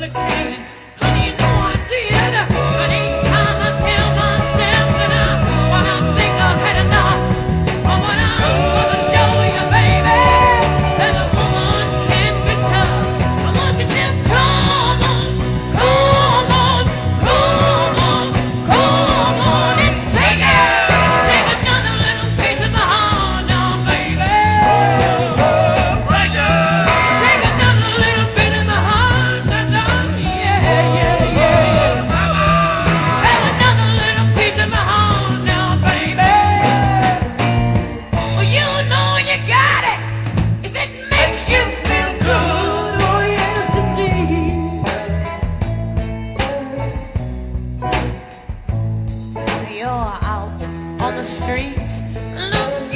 cocaine. Honey, you know I did. But each time I tell myself that when I think I've had enough, or when I'm gonna show you, baby, that a woman can be tough. I want you to come on, come on, come on, come on and take it. Take another little piece of my heart now, baby. Take another little bit of my heart now, yeah, yeah, yeah. Have another little piece of my heart now, baby. Well, you know you got it if it makes you feel good. Oh, yes, indeed. You're out on the streets looking